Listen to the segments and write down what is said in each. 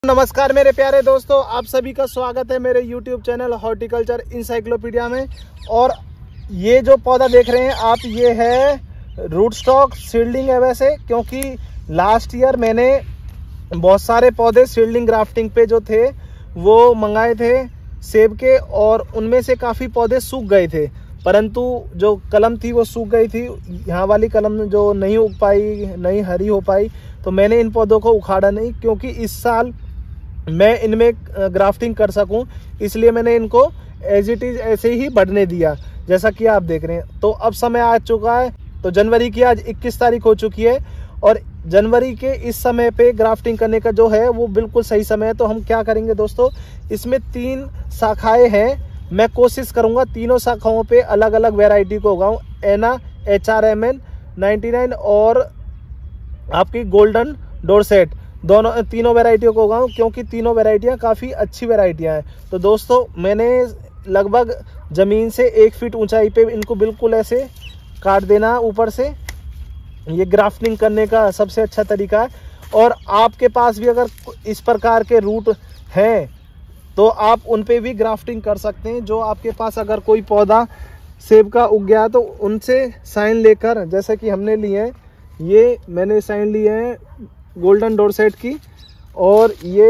नमस्कार मेरे प्यारे दोस्तों, आप सभी का स्वागत है मेरे YouTube चैनल हॉर्टिकल्चर इंसाइक्लोपीडिया में। और ये जो पौधा देख रहे हैं आप, ये है रूट स्टॉक सीडलिंग है। वैसे क्योंकि लास्ट ईयर मैंने बहुत सारे पौधे सीडलिंग ग्राफ्टिंग पे जो थे वो मंगाए थे सेब के, और उनमें से काफ़ी पौधे सूख गए थे, परंतु जो कलम थी वो सूख गई थी। यहाँ वाली कलम जो नहीं उग पाई, नहीं हरी हो पाई, तो मैंने इन पौधों को उखाड़ा नहीं, क्योंकि इस साल मैं इनमें ग्राफ्टिंग कर सकूं, इसलिए मैंने इनको एज इट इज ऐसे ही बढ़ने दिया, जैसा कि आप देख रहे हैं। तो अब समय आ चुका है, तो जनवरी की आज 21 तारीख हो चुकी है, और जनवरी के इस समय पे ग्राफ्टिंग करने का जो है वो बिल्कुल सही समय है। तो हम क्या करेंगे दोस्तों, इसमें 3 शाखाएं हैं। मैं कोशिश करूंगा तीनों शाखाओं पे अलग अलग वेराइटी को उगाऊं। एना, HRMN 99 और आपकी गोल्डन डोरसेट, तीनों वेराइटियों को उगाऊं, क्योंकि तीनों वेराइटियां काफ़ी अच्छी वेराइटियां हैं। तो दोस्तों मैंने लगभग ज़मीन से 1 फीट ऊंचाई पे इनको बिल्कुल ऐसे काट देना ऊपर से। ये ग्राफ्टिंग करने का सबसे अच्छा तरीका है। और आपके पास भी अगर इस प्रकार के रूट हैं तो आप उन पे भी ग्राफ्टिंग कर सकते हैं। जो आपके पास अगर कोई पौधा सेब का उग गया तो उनसे साइन लेकर, जैसे कि हमने लिए हैं, ये मैंने साइन लिए हैं गोल्डन डोरसेट की, और ये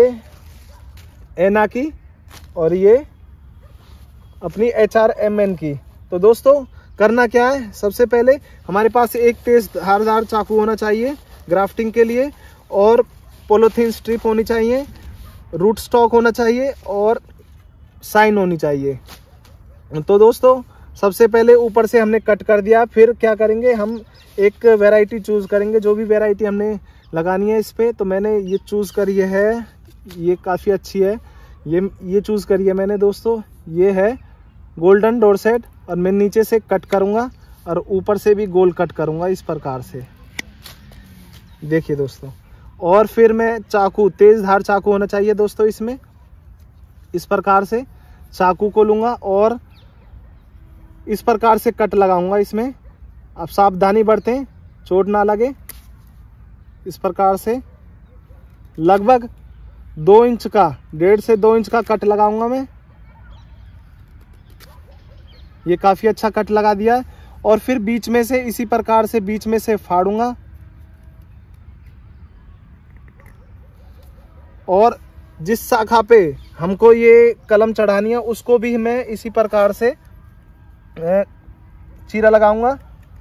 एना की, और ये अपनी HRMN की। तो दोस्तों करना क्या है, सबसे पहले हमारे पास एक तेज धारदार चाकू होना चाहिए ग्राफ्टिंग के लिए, और पॉलीथीन स्ट्रिप होनी चाहिए, रूट स्टॉक होना चाहिए, और साइन होनी चाहिए। तो दोस्तों सबसे पहले ऊपर से हमने कट कर दिया। फिर क्या करेंगे, हम एक वैरायटी चूज़ करेंगे, जो भी वैरायटी हमने लगानी है इस पे। तो मैंने ये चूज़ करी है, ये काफ़ी अच्छी है, ये चूज़ करी है मैंने दोस्तों। ये है गोल्डन डोरसेट, और मैं नीचे से कट करूँगा और ऊपर से भी गोल कट करूँगा इस प्रकार से, देखिए दोस्तों। और फिर मैं चाकू, तेज़ धार चाकू होना चाहिए दोस्तों इसमें। इस प्रकार से चाकू को लूँगा और इस प्रकार से कट लगाऊंगा इसमें। आप सावधानी बरतें, चोट ना लगे। इस प्रकार से लगभग 2 इंच का, 1.5 से 2 इंच का कट लगाऊंगा मैं। ये काफ़ी अच्छा कट लगा दिया है। और फिर बीच में से इसी प्रकार से बीच में से फाड़ूंगा, और जिस शाखा पे हमको ये कलम चढ़ानी है उसको भी मैं इसी प्रकार से चीरा लगाऊंगा।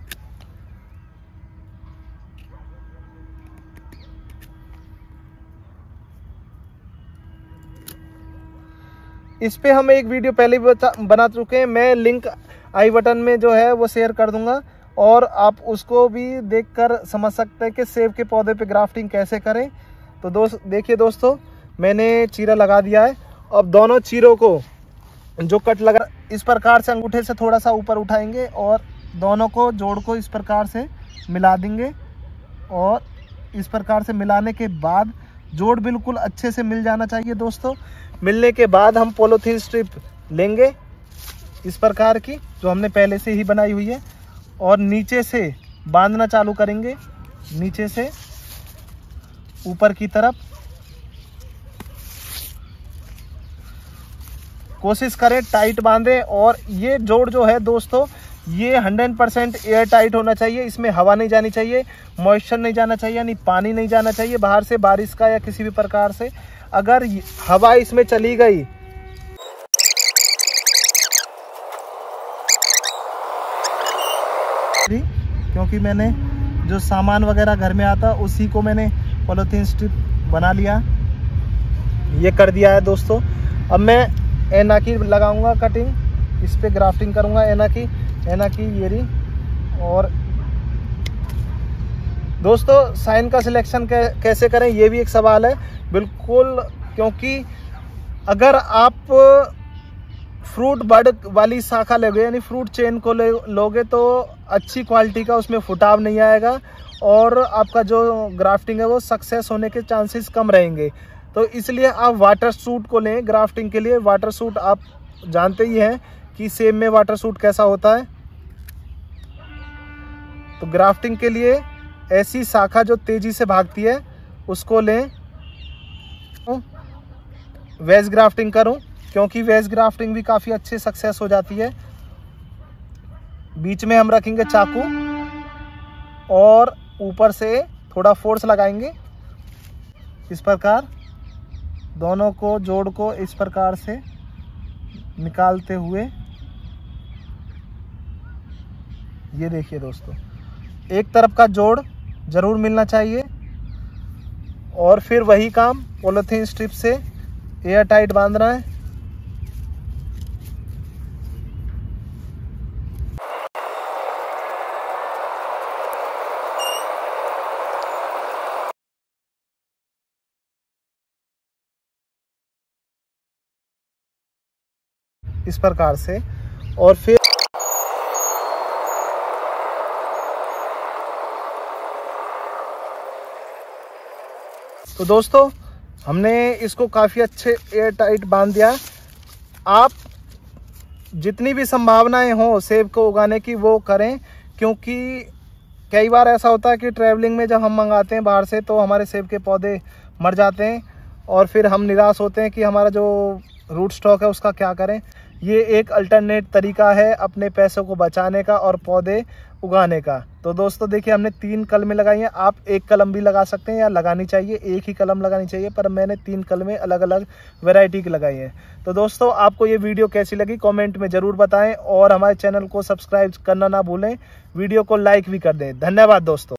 इस पे हम एक वीडियो पहले भी बना चुके हैं, मैं लिंक आई बटन में जो है वो शेयर कर दूंगा, और आप उसको भी देखकर समझ सकते हैं कि सेब के पौधे पे ग्राफ्टिंग कैसे करें। तो देखिए दोस्तों, मैंने चीरा लगा दिया है। अब दोनों चीरों को जो कट लगा, इस प्रकार से अंगूठे से थोड़ा सा ऊपर उठाएंगे और दोनों को जोड़ को इस प्रकार से मिला देंगे। और इस प्रकार से मिलाने के बाद जोड़ बिल्कुल अच्छे से मिल जाना चाहिए दोस्तों। मिलने के बाद हम पॉलीथीन स्ट्रिप लेंगे इस प्रकार की, जो हमने पहले से ही बनाई हुई है, और नीचे से बांधना चालू करेंगे, नीचे से ऊपर की तरफ। कोशिश करें टाइट बांधें। और ये जोड़ जो है दोस्तों, ये 100% एयर टाइट होना चाहिए। इसमें हवा नहीं जानी चाहिए, मॉइस्चर नहीं जाना चाहिए, यानी पानी नहीं जाना चाहिए बाहर से, बारिश का या किसी भी प्रकार से। अगर हवा इसमें चली गई क्योंकि मैंने जो सामान वगैरह घर में आता उसी को मैंने पॉलीथीन स्ट्रिप बना लिया, ये कर दिया है दोस्तों। अब मैं एना की लगाऊंगा कटिंग, इस पे ग्राफ्टिंग करूंगा एना की ये रही। और दोस्तों साइन का सिलेक्शन कैसे करें, ये भी एक सवाल है बिल्कुल, क्योंकि अगर आप फ्रूट बड वाली शाखा लोगे, यानी फ्रूट चेन को लोगे, तो अच्छी क्वालिटी का उसमें फुटाव नहीं आएगा, और आपका जो ग्राफ्टिंग है वो सक्सेस होने के चांसेस कम रहेंगे। तो इसलिए आप वाटर सूट को लें ग्राफ्टिंग के लिए। वाटर सूट आप जानते ही हैं कि सेब में वाटर सूट कैसा होता है। तो ग्राफ्टिंग के लिए ऐसी शाखा जो तेजी से भागती है उसको लें। वेज ग्राफ्टिंग करूं, क्योंकि वेज ग्राफ्टिंग भी काफ़ी अच्छी सक्सेस हो जाती है। बीच में हम रखेंगे चाकू और ऊपर से थोड़ा फोर्स लगाएंगे। इस प्रकार दोनों को जोड़ को इस प्रकार से निकालते हुए, ये देखिए दोस्तों, एक तरफ का जोड़ जरूर मिलना चाहिए। और फिर वही काम पॉलीथीन स्ट्रिप से एयर टाइट बांधना है। इस प्रकार से। और फिर तो दोस्तों हमने इसको काफ़ी अच्छे एयर टाइट बांध दिया। आप जितनी भी संभावनाएं हो सेब को उगाने की वो करें, क्योंकि कई बार ऐसा होता है कि ट्रैवलिंग में जब हम मंगाते हैं बाहर से तो हमारे सेब के पौधे मर जाते हैं और फिर हम निराश होते हैं कि हमारा जो रूट स्टॉक है उसका क्या करें। ये एक अल्टरनेट तरीका है अपने पैसों को बचाने का और पौधे उगाने का। तो दोस्तों देखिए, हमने 3 कलमें लगाई हैं। आप 1 कलम भी लगा सकते हैं या लगानी चाहिए, एक ही कलम लगानी चाहिए, पर मैंने 3 कलमें अलग अलग वैरायटी की लगाई हैं। तो दोस्तों आपको ये वीडियो कैसी लगी कमेंट में ज़रूर बताएं और हमारे चैनल को सब्सक्राइब करना ना भूलें, वीडियो को लाइक भी कर दें। धन्यवाद दोस्तों।